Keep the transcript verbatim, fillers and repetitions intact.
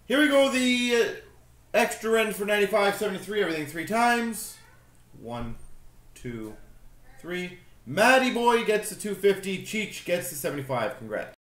Here we go, the uh, extra end for ninety-five seventy-three, everything three times. One, two, three. Matty Boy gets the two fifty. Cheech gets the seventy-five. Congrats.